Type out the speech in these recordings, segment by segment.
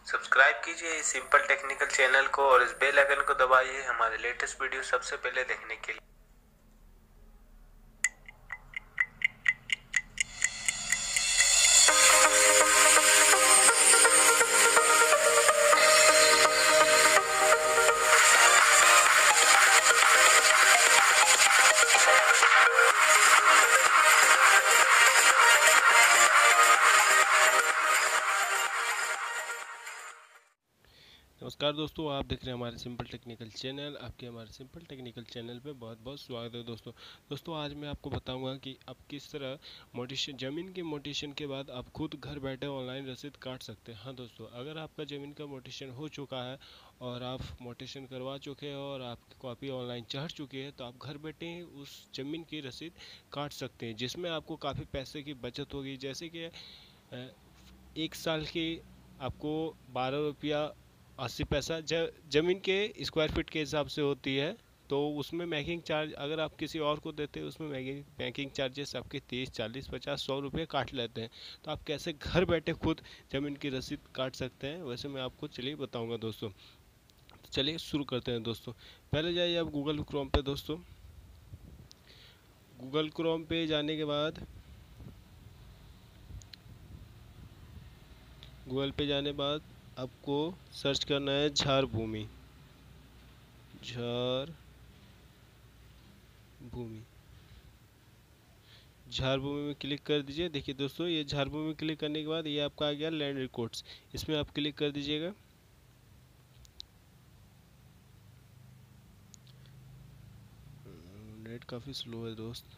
Subscribe कीजिए इस simple technical channel को और इस बेल आइकन को दबाइए हमारे लेटेस्ट वीडियो सबसे पहले देखने के लिए। नमस्कार दोस्तों, आप देख रहे हैं हमारे सिंपल टेक्निकल चैनल। आपके हमारे सिंपल टेक्निकल चैनल पे बहुत बहुत स्वागत है दोस्तों। आज मैं आपको बताऊंगा कि आप किस तरह मोटेशन ज़मीन के मोटेशन के बाद आप खुद घर बैठे ऑनलाइन रसीद काट सकते हैं। हाँ दोस्तों, अगर आपका ज़मीन का मोटेशन हो चुका है और आप मोटेशन करवा चुके हैं और आपकी कॉपी ऑनलाइन चढ़ चुकी है, तो आप घर बैठे ही उस ज़मीन की रसीद काट सकते हैं, जिसमें आपको काफ़ी पैसे की बचत होगी। जैसे कि 1 साल की आपको 12 रुपया 80 पैसा ज़मीन के स्क्वायर फीट के हिसाब से होती है। तो उसमें मेकिंग चार्ज अगर आप किसी और को देते हैं, उसमें मेकिंग चार्जेस आपके 30 40 50 100 रुपये काट लेते हैं। तो आप कैसे घर बैठे खुद ज़मीन की रसीद काट सकते हैं, वैसे मैं आपको चलिए बताऊंगा दोस्तों। तो चलिए शुरू करते हैं दोस्तों। पहले जाइए आप गूगल क्रोम पे दोस्तों। गूगल क्रोम पे जाने के बाद आपको सर्च करना है झार भूमि। झार भूमि में क्लिक कर दीजिए। देखिए दोस्तों, ये झार भूमि में क्लिक करने के बाद ये आपका आ गया लैंड रिकॉर्ड्स। इसमें आप क्लिक कर दीजिएगा। नेट काफ़ी स्लो है दोस्त।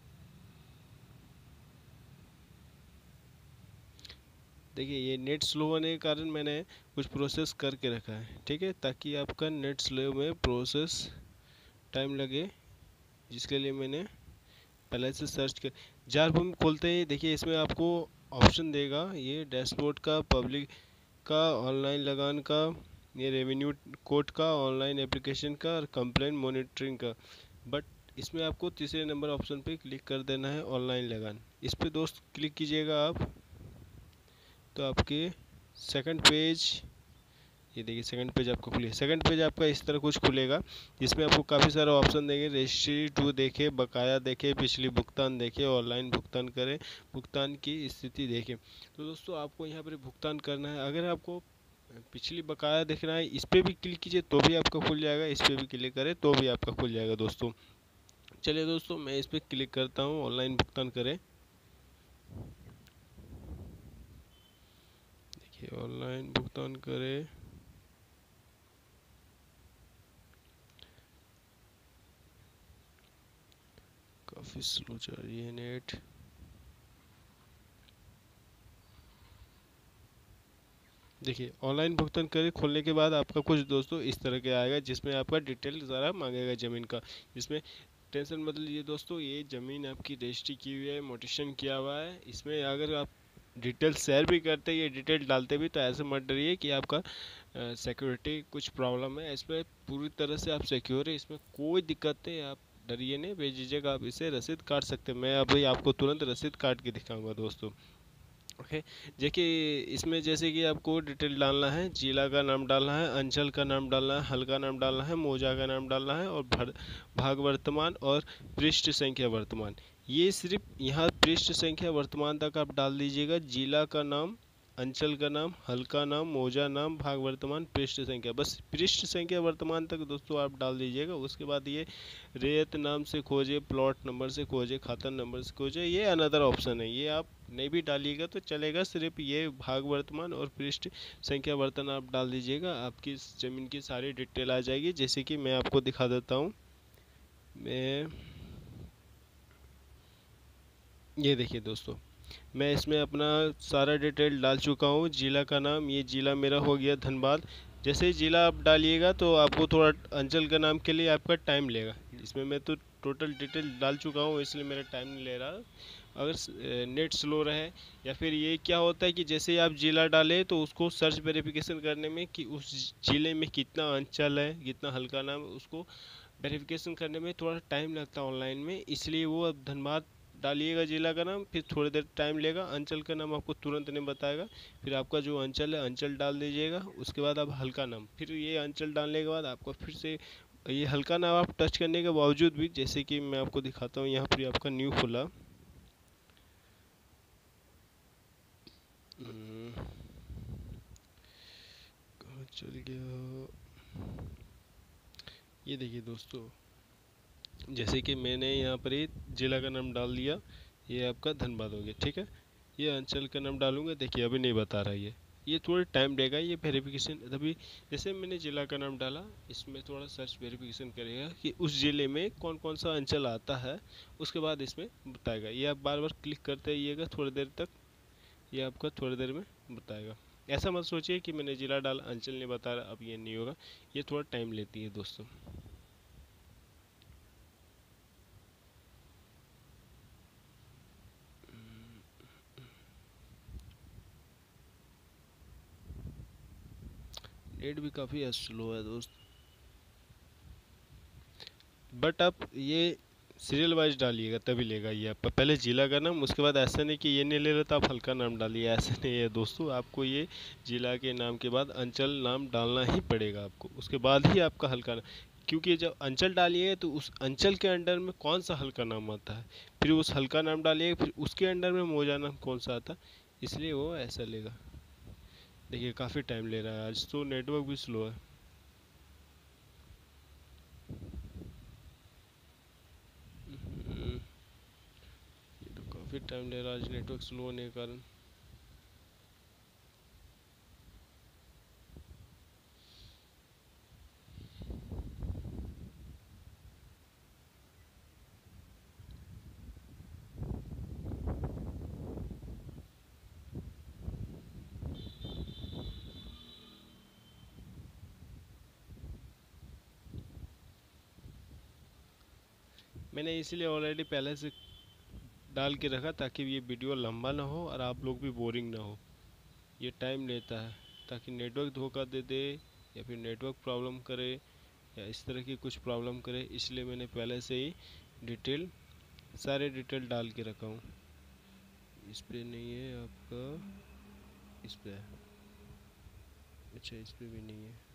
देखिए, ये नेट स्लो होने के कारण मैंने कुछ प्रोसेस करके रखा है, ठीक है, ताकि आपका नेट स्लो में प्रोसेस टाइम लगे, जिसके लिए मैंने पहले से सर्च कर। झार भूमि खोलते ही देखिए इसमें आपको ऑप्शन देगा, ये डैशबोर्ड का, पब्लिक का, ऑनलाइन लगान का, ये रेवेन्यू कोर्ट का, ऑनलाइन एप्लीकेशन का और कंप्लेंट मॉनिटरिंग का। बट इसमें आपको तीसरे नंबर ऑप्शन पे क्लिक कर देना है, ऑनलाइन लगान। इस पे दोस्त क्लिक कीजिएगा आप, तो आपके सेकंड पेज, ये देखिए सेकंड पेज आपको खुले। सेकंड पेज आपका इस तरह कुछ खुलेगा, जिसमें आपको काफ़ी सारे ऑप्शन देंगे। रजिस्ट्री टू देखे, बकाया देखे, पिछली भुगतान देखे, ऑनलाइन भुगतान करें, भुगतान की स्थिति देखें। तो दोस्तों आपको यहाँ पर भुगतान करना है। अगर आपको पिछली बकाया देखना है, इस पर भी क्लिक कीजिए तो भी आपका खुल जाएगा, इस पर भी क्लिक करें तो भी आपका खुल जाएगा दोस्तों। चलिए दोस्तों, मैं इस पर क्लिक करता हूँ, ऑनलाइन भुगतान करें। देखिए ऑनलाइन भुगतान करें। काफ़ी स्लो चल रही है नेट। देखिए ऑनलाइन भुगतान करें खोलने के बाद आपका कुछ दोस्तों इस तरह के आएगा, जिसमें आपका डिटेल ज़रा मांगेगा ज़मीन का। जिसमें टेंशन मत लीजिए दोस्तों, ये ज़मीन आपकी रजिस्ट्री की हुई है, मोटेशन किया हुआ है। इसमें अगर आप डिटेल शेयर भी करते हैं, ये डिटेल डालते भी, तो ऐसे मत डरिए कि आपका सिक्योरिटी कुछ प्रॉब्लम है। इसमें पूरी तरह से आप सिक्योर है, इसमें कोई दिक्कत नहीं, आप डरिए नहीं, बेझिझक आप इसे रसीद काट सकते हैं। मैं अभी आपको तुरंत रसीद काट के दिखाऊंगा दोस्तों। ओके, देखिए इसमें जैसे कि आपको डिटेल डालना है, जिला का नाम डालना है, अंचल का नाम डालना है, हल का नाम डालना है, मौजा का नाम डालना है, और भाग वर्तमान और पृष्ठ संख्या वर्तमान। ये सिर्फ यहाँ पृष्ठ संख्या वर्तमान तक आप डाल दीजिएगा। जिला का नाम, अंचल का नाम, हल का नाम, मौजा नाम, भाग वर्तमान, पृष्ठ संख्या, बस पृष्ठ संख्या वर्तमान तक दोस्तों आप डाल दीजिएगा। उसके बाद ये रेत नाम से खोजे, प्लॉट नंबर से खोजे, खाता नंबर से खोजे, ये अनदर ऑप्शन है, ये आप नहीं भी डालिएगा तो चलेगा। सिर्फ ये भाग वर्तमान और पृष्ठ संख्या वर्तमान आप डाल दीजिएगा, आपकी ज़मीन की सारी डिटेल आ जाएगी। जैसे कि मैं आपको दिखा देता हूँ। मैं ये देखिए दोस्तों, मैं इसमें अपना सारा डिटेल डाल चुका हूँ। जिला का नाम, ये जिला मेरा हो गया धनबाद। जैसे ही जिला आप डालिएगा तो आपको थोड़ा अंचल का नाम के लिए आपका टाइम लेगा। इसमें मैं तो टोटल डिटेल डाल चुका हूँ, इसलिए मेरा टाइम नहीं ले रहा। अगर नेट स्लो रहे या फिर ये क्या होता है कि जैसे ही आप जिला डालें तो उसको सर्च वेरिफिकेशन करने में कि उस ज़िले में कितना अंचल है, कितना हल्का नाम है, उसको वेरिफिकेशन करने में थोड़ा टाइम लगता है ऑनलाइन में, इसलिए वो अब धनबाद डालिएगा जिला का नाम, फिर थोड़ी देर टाइम लेगा, अंचल का नाम आपको तुरंत नहीं बताएगा। फिर आपका जो अंचल है अंचल डाल दीजिएगा, उसके बाद आप हल्का नाम, फिर ये अंचल डालने के बाद आपको फिर से ये हल्का नाम आप टच करने के बावजूद भी, जैसे कि मैं आपको दिखाता हूँ, यहाँ पर आपका न्यू खुला। कहाँ चल गया, ये देखिए दोस्तों, जैसे कि मैंने यहाँ पर ये जिला का नाम डाल दिया, ये आपका धनबाद हो गया, ठीक है। ये अंचल का नाम डालूंगा, देखिए अभी नहीं बता रहा ये थोड़ा टाइम लेगा ये वेरिफिकेशन। अभी जैसे मैंने जिला का नाम डाला, इसमें थोड़ा सर्च वेरिफिकेशन करेगा कि उस ज़िले में कौन कौन सा अंचल आता है, उसके बाद इसमें बताएगा। ये आप बार बार क्लिक करते रहिएगा थोड़ी देर तक, ये आपका थोड़ी देर में बताएगा। ऐसा मत सोचिए कि मैंने जिला डाला अंचल नहीं बता रहा, अब ये नहीं होगा, ये थोड़ा टाइम लेती है दोस्तों। नेट भी काफ़ी स्लो है दोस्त, बट आप ये सीरियल वाइज डालिएगा तभी लेगा ये आपका। पहले जिला का नाम, उसके बाद ऐसा नहीं कि ये नहीं ले रहा तो आप हल्का नाम डालिए, ऐसा नहीं है दोस्तों। आपको ये जिला के नाम के बाद अंचल नाम डालना ही पड़ेगा आपको, उसके बाद ही आपका हल्का नाम। क्योंकि जब अंचल डालिएगा तो उस अंचल के अंडर में कौन सा हल्का नाम आता है, फिर उस हल्का नाम डालिएगा, फिर उसके अंडर में मौजा नाम कौन सा आता है, इसलिए वो ऐसा लेगा। देखिए काफ़ी टाइम ले रहा है, आज तो नेटवर्क भी स्लो है। ये तो काफ़ी टाइम ले रहा है आज नेटवर्क स्लो होने के कारण। मैंने इसीलिए ऑलरेडी पहले से डाल के रखा ताकि ये वीडियो लंबा ना हो और आप लोग भी बोरिंग ना हो। ये टाइम लेता है, ताकि नेटवर्क धोखा दे दे या फिर नेटवर्क प्रॉब्लम करे या इस तरह की कुछ प्रॉब्लम करे, इसलिए मैंने पहले से ही डिटेल, सारे डिटेल डाल के रखा हूँ। इस पे नहीं है आपका, इस पे है, अच्छा इस पे भी नहीं है।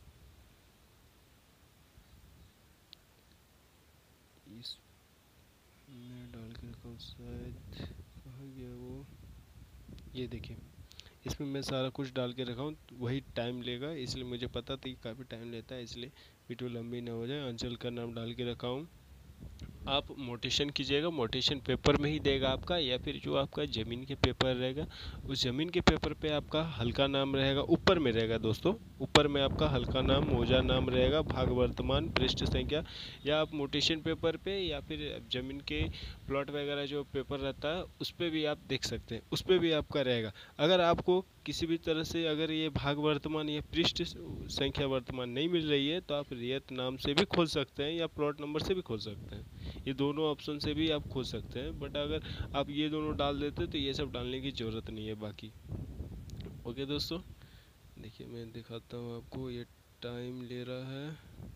इस मैं डाल के रखा हूँ शायद, कहाँ गया वो, ये देखिए इसमें मैं सारा कुछ डाल के रखा हूँ, वही टाइम लेगा, इसलिए मुझे पता था कि काफ़ी टाइम लेता है, इसलिए वीडियो लंबी ना हो जाए। अंचल का नाम डाल के रखा हूँ। आप मोटेशन कीजिएगा, मोटेशन पेपर में ही देगा आपका, या फिर जो आपका ज़मीन के पेपर रहेगा उस ज़मीन के पेपर पे आपका हल्का नाम रहेगा, ऊपर में रहेगा दोस्तों, ऊपर में आपका हल्का नाम मौजा नाम रहेगा, भाग वर्तमान पृष्ठ संख्या। या आप मोटेशन पेपर पे या फिर ज़मीन के प्लॉट वगैरह जो पेपर रहता है उस पर भी आप देख सकते हैं, उस पर भी आपका रहेगा। अगर आपको किसी भी तरह से अगर ये भाग वर्तमान या पृष्ठ संख्या वर्तमान नहीं मिल रही है तो आप रियत नाम से भी खोल सकते हैं या प्लॉट नंबर से भी खोल सकते हैं, ये दोनों ऑप्शन से भी आप खोल सकते हैं। बट अगर आप ये दोनों डाल देते तो ये सब डालने की ज़रूरत नहीं है बाकी। ओके दोस्तों, देखिए मैं दिखाता हूँ आपको, ये टाइम ले रहा है,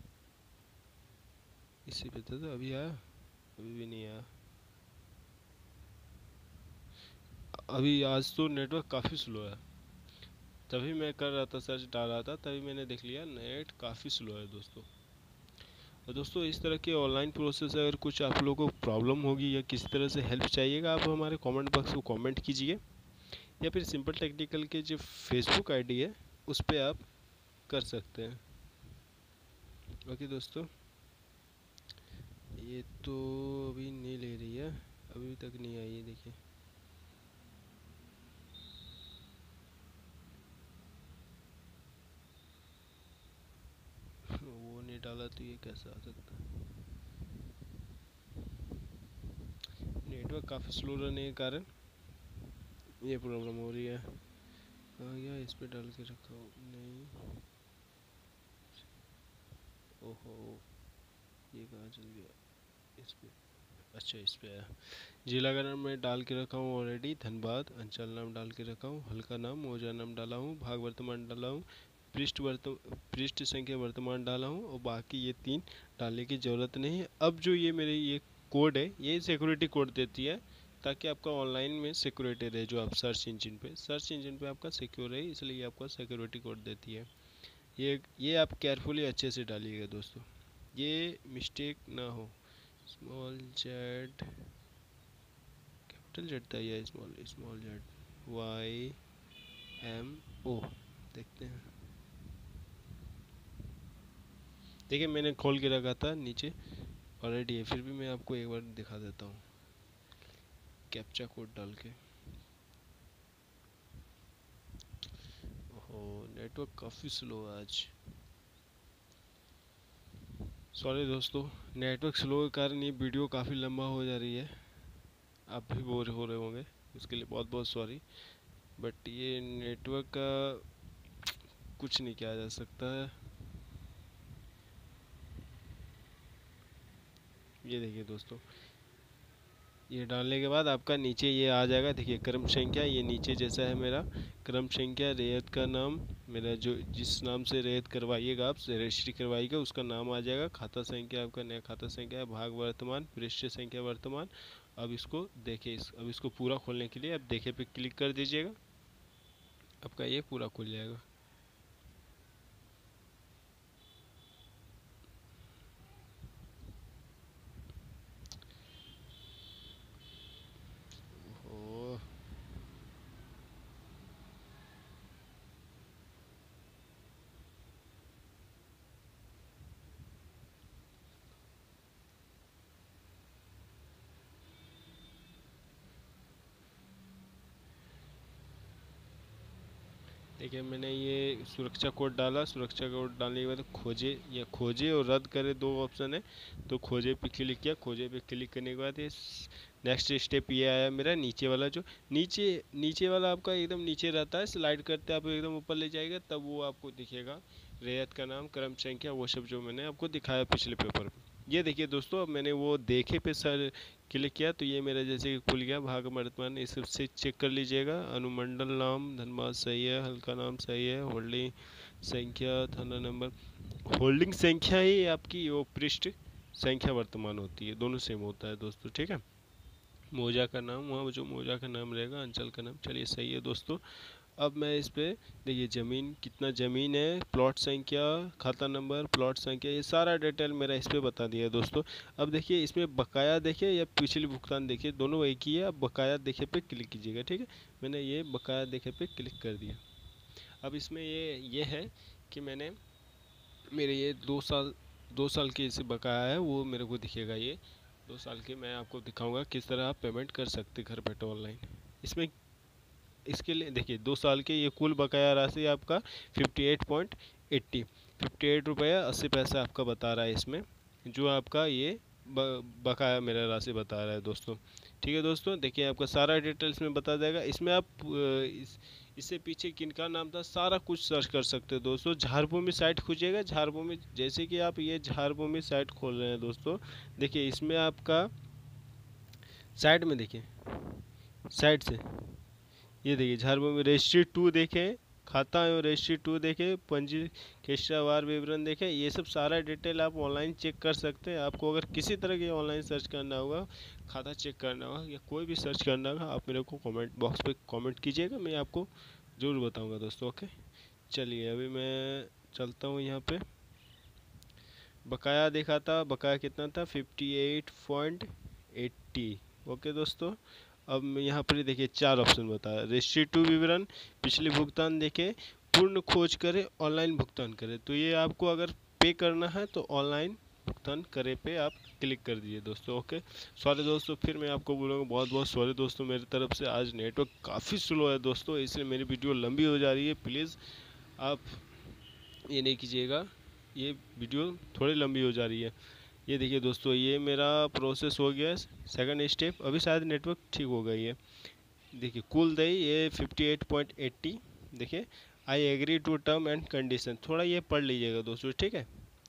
इसी पे था तो अभी आया, अभी भी नहीं आया। अभी आज तो नेटवर्क काफ़ी स्लो है, तभी मैं कर रहा था, सर्च डाल रहा था, तभी मैंने देख लिया नेट काफ़ी स्लो है दोस्तों। और दोस्तों इस तरह के ऑनलाइन प्रोसेस अगर कुछ आप लोगों को प्रॉब्लम होगी या किसी तरह से हेल्प चाहिएगा, आप हमारे कमेंट बॉक्स को कमेंट कीजिए, या फिर सिंपल टेक्निकल के जो फेसबुक आईडी है उस पर आप कर सकते हैं। ओके दोस्तों, ये तो अभी नहीं ले रही है, अभी तक नहीं आई है, देखिए वो नहीं डाला तो ये कैसे आ सकता है। नेटवर्क काफ़ी स्लो रहने के कारण ये प्रॉब्लम हो रही है। कहाँ गया, इस पे डाल के रखा हूँ, नहीं, ओहो ये कहाँ चल गया, इस पे, अच्छा इस पे आया। जिला का नाम मैं डाल के रखा हूँ ऑलरेडी, धनबाद। अंचल नाम डाल के रखा हूँ, हल्का नाम मौजा नाम डाला हूँ, भाग वर्तमान डाला हूँ, पृष्ठ संख्या वर्तमान डाला हूँ, और बाकी ये 3 डालने की ज़रूरत नहीं है। अब जो ये मेरे ये कोड है ये सिक्योरिटी कोड देती है, ताकि आपका ऑनलाइन में सिक्योरिटी रहे। जो आप सर्च इंजन पे आपका सिक्योर है, इसलिए आपका सिक्योरिटी कोड देती है। ये आप केयरफुली अच्छे से डालिएगा दोस्तों, ये मिस्टेक ना हो। स्मॉल जेड कैपिटल जेड था या स्मॉल जेड YMO, देखते हैं। देखिए मैंने खोल के रखा था, नीचे ऑलरेडी है, फिर भी मैं आपको एक बार दिखा देता हूँ कैप्चा कोड डाल के। ओहो, नेटवर्क काफ़ी स्लो है आज। सॉरी दोस्तों, नेटवर्क स्लो के कारण ये वीडियो काफ़ी लंबा हो जा रही है, आप भी बोर हो रहे होंगे, उसके लिए बहुत बहुत सॉरी। बट ये नेटवर्क का कुछ नहीं किया जा सकता है। ये देखिए दोस्तों, ये डालने के बाद आपका नीचे ये आ जाएगा, देखिए क्रम संख्या, ये नीचे जैसा है मेरा क्रम संख्या, रेयत का नाम, मेरा जो जिस नाम से रेयत करवाइएगा आप रजिस्ट्री करवाइएगा उसका नाम आ जाएगा, खाता संख्या आपका नया खाता संख्या है, भाग वर्तमान, पृष्ठ संख्या वर्तमान। अब इसको देखिए, अब इसको पूरा खोलने के लिए अब देखे पे क्लिक कर दीजिएगा, आपका ये पूरा खुल जाएगा। ओह, देखिए मैंने ये सुरक्षा कोड डाला, सुरक्षा कोड डालने के बाद खोजे, या खोजे और रद्द करे दो ऑप्शन है, तो खोजे पे क्लिक किया, खोजे पे क्लिक करने के बाद ये नेक्स्ट स्टेप ये आया मेरा, नीचे वाला जो नीचे वाला आपका एकदम नीचे रहता है, स्लाइड करते आप एकदम ऊपर ले जाएगा, तब वो आपको दिखेगा रेयत का नाम, क्रम संख्या, वो सब जो मैंने आपको दिखाया पिछले पेपर में। ये देखिए दोस्तों, अब मैंने वो देखे पे सर क्लिक किया तो ये मेरा जैसे कि खुल गया भाग वर्तमान, इस सबसे चेक कर लीजिएगा। अनुमंडल नाम धनबाद सही है, हल्का नाम सही है, होल्डिंग संख्या, थाना नंबर, होल्डिंग संख्या ही आपकी वो पृष्ठ संख्या वर्तमान होती है, दोनों सेम होता है दोस्तों, ठीक है। मौजा का नाम, वहाँ जो मौजा का नाम रहेगा, अंचल का नाम, चलिए सही है दोस्तों। अब मैं इस पे देखिए ज़मीन, कितना ज़मीन है, प्लॉट संख्या, खाता नंबर, प्लॉट संख्या, ये सारा डिटेल मेरा इस पे बता दिया है दोस्तों। अब देखिए इसमें बकाया देखिए या पिछली भुगतान देखिए, दोनों एक ही है। अब बकाया देखे पे क्लिक कीजिएगा, ठीक है। मैंने ये बकाया देखे पे क्लिक कर दिया। अब इसमें ये है कि मैंने मेरे ये 2 साल के इसे बकाया है, वो मेरे को दिखेगा। ये 2 साल के मैं आपको दिखाऊंगा किस तरह आप पेमेंट कर सकते घर बैठे ऑनलाइन। इसमें इसके लिए देखिए 2 साल के ये कुल बकाया राशि आपका 58 रुपया 80 पैसा आपका बता रहा है इसमें, जो आपका ये बकाया मेरा राशि बता रहा है दोस्तों। ठीक है दोस्तों, देखिए आपका सारा डिटेल्स में बता देगा। इसमें आप इससे पीछे किनका नाम था सारा कुछ सर्च कर सकते हो दोस्तों। झारभूमि साइट खोजिएगा, झारभूमि, जैसे कि आप ये झारभूमि साइट खोल रहे हैं दोस्तों, देखिए इसमें आपका साइड में देखिए, साइड से ये देखिए झारभूमि रजिस्ट्री 2 देखें, खाता एवं रजिस्ट्री 2 देखें, पंजी केशवार विवरण देखें, ये सब सारा डिटेल आप ऑनलाइन चेक कर सकते हैं। आपको अगर किसी तरह की ऑनलाइन सर्च करना होगा, खाता चेक करना होगा या कोई भी सर्च करना होगा, आप मेरे को कमेंट बॉक्स पे कमेंट कीजिएगा, मैं आपको ज़रूर बताऊंगा दोस्तों। ओके, चलिए अभी मैं चलता हूँ यहाँ पे। बकाया देखा था, बकाया कितना था 58.80। ओके दोस्तों, अब यहाँ पर देखिए 4 ऑप्शन बताया, रजिस्ट्री टू विवरण, पिछले भुगतान देखे, पूर्ण खोज करें, ऑनलाइन भुगतान करें। तो ये आपको अगर पे करना है तो ऑनलाइन भुगतान करे पे आप क्लिक कर दीजिए दोस्तों। ओके, सॉरी दोस्तों, फिर मैं आपको बोलूँगा बहुत बहुत सॉरी दोस्तों मेरी तरफ से। आज नेटवर्क काफ़ी स्लो है दोस्तों, इसलिए मेरी वीडियो लंबी हो जा रही है। प्लीज़ आप ये नहीं कीजिएगा, ये वीडियो थोड़ी लंबी हो जा रही है। ये देखिए दोस्तों, ये मेरा प्रोसेस हो गया सेकंड स्टेप, अभी शायद नेटवर्क ठीक हो गई है। देखिए कुल दई ये 58.80, देखिए I agree to term and condition, थोड़ा ये पढ़ लीजिएगा दोस्तों, ठीक है। ये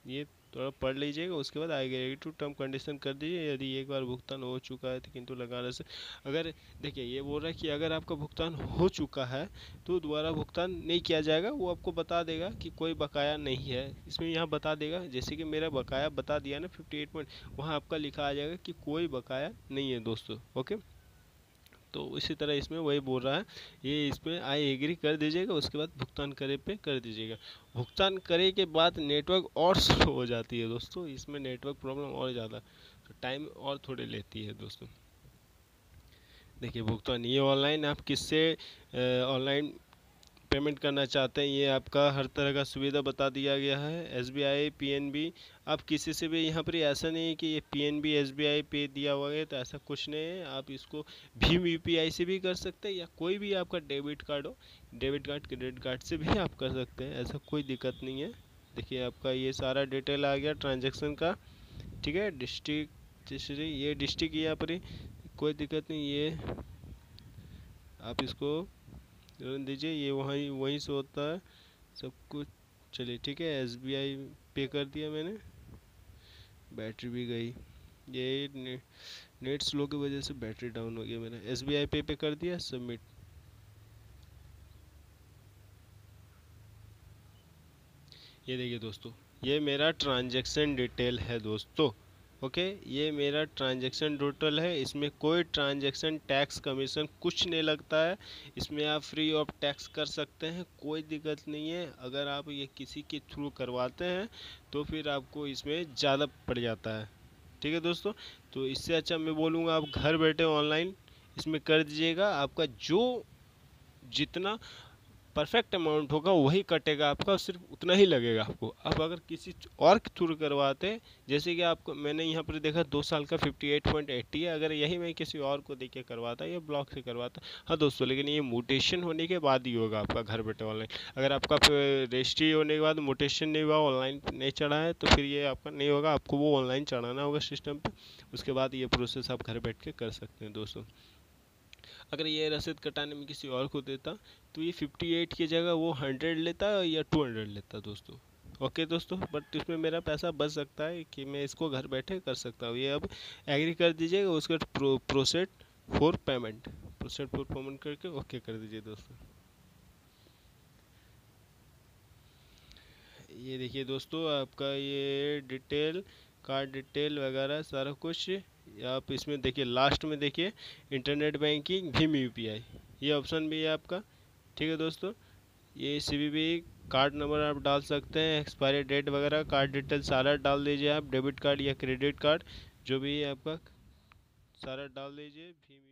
थोड़ा पढ़ लीजिएगा, उसके बाद आगे एग्री टू टर्म कंडीशन कर दीजिए। यदि एक बार भुगतान हो चुका है तो किंतु लगाने से, अगर देखिए ये बोल रहा है कि अगर आपका भुगतान हो चुका है तो दोबारा भुगतान नहीं किया जाएगा। वो आपको बता देगा कि कोई बकाया नहीं है, इसमें यहाँ बता देगा। जैसे कि मेरा बकाया बता दिया ना 58 पॉइंट, वहाँ आपका लिखा आ जाएगा कि कोई बकाया नहीं है दोस्तों। ओके, तो इसी तरह इसमें वही बोल रहा है, ये इसमें आई एग्री कर दीजिएगा, उसके बाद भुगतान करे पे कर दीजिएगा। भुगतान करे के बाद नेटवर्क और स्लो हो जाती है दोस्तों, इसमें नेटवर्क प्रॉब्लम और ज़्यादा, तो टाइम और थोड़े लेती है दोस्तों। देखिए भुगतान, ये ऑनलाइन आप किससे ऑनलाइन पेमेंट करना चाहते हैं, ये आपका हर तरह का सुविधा बता दिया गया है। SBI PNB, आप किसी से भी, यहाँ पर ऐसा नहीं है कि ये PNB SBI पे दिया हुआ है, तो ऐसा कुछ नहीं है। आप इसको भीम UPI से भी कर सकते हैं, या कोई भी आपका डेबिट कार्ड हो, डेबिट कार्ड क्रेडिट कार्ड से भी आप कर सकते हैं, ऐसा कोई दिक्कत नहीं है। देखिए आपका ये सारा डिटेल आ गया ट्रांजेक्शन का, ठीक है। डिस्ट्रिक्ट, जैसे ये डिस्ट्रिक्ट यहाँ पर कोई दिक्कत नहीं, ये आप इसको दीजिए, ये वहीं वहीं से होता है सब कुछ। चलिए ठीक है, SBI पे कर दिया मैंने, बैटरी भी गई, ये नेट स्लो की वजह से बैटरी डाउन हो गया मेरा। SBI पे कर दिया, सबमिट। ये देखिए दोस्तों, ये मेरा ट्रांजैक्शन डिटेल है दोस्तों। ओके, ये मेरा ट्रांजैक्शन टोटल है, इसमें कोई ट्रांजैक्शन टैक्स कमीशन कुछ नहीं लगता है। इसमें आप फ्री ऑफ टैक्स कर सकते हैं, कोई दिक्कत नहीं है। अगर आप ये किसी के थ्रू करवाते हैं तो फिर आपको इसमें ज़्यादा पड़ जाता है, ठीक है दोस्तों। तो इससे अच्छा मैं बोलूँगा आप घर बैठे ऑनलाइन इसमें कर दीजिएगा। आपका जो जितना परफेक्ट अमाउंट होगा वही कटेगा आपका, सिर्फ उतना ही लगेगा आपको। अब अगर किसी और के थ्रू करवाते हैं, जैसे कि आपको मैंने यहाँ पर देखा 2 साल का 58.80 है, अगर यही मैं किसी और को देके करवाता या ब्लॉक से करवाता, हाँ दोस्तों, लेकिन ये म्यूटेशन होने के बाद ही होगा आपका घर बैठे ऑनलाइन। अगर आपका रजिस्ट्री होने के बाद म्यूटेशन नहीं हुआ, ऑनलाइन नहीं चढ़ा है, तो फिर ये आपका नहीं होगा, आपको वो ऑनलाइन चढ़ाना होगा सिस्टम पर, उसके बाद ये प्रोसेस आप घर बैठ के कर सकते हैं दोस्तों। अगर ये रसीद कटाने में किसी और को देता तो ये 58 की जगह वो 100 लेता या 200 लेता दोस्तों। ओके दोस्तों, बट इसमें मेरा पैसा बच सकता है कि मैं इसको घर बैठे कर सकता हूँ। ये अब एग्री कर दीजिएगा, उसके बाद proceed for payment, proceed for payment करके ओके कर दीजिए दोस्तों। ये देखिए दोस्तों, आपका ये डिटेल, कार्ड डिटेल वगैरह सारा कुछ आप इसमें देखिए, लास्ट में देखिए इंटरनेट बैंकिंग भीम UPI, ये ऑप्शन भी है आपका, ठीक है दोस्तों। ये CVV कार्ड नंबर आप डाल सकते हैं, एक्सपायरी डेट वगैरह, कार्ड डिटेल सारा डाल दीजिए आप, डेबिट कार्ड या क्रेडिट कार्ड जो भी है आपका सारा डाल दीजिए। भीम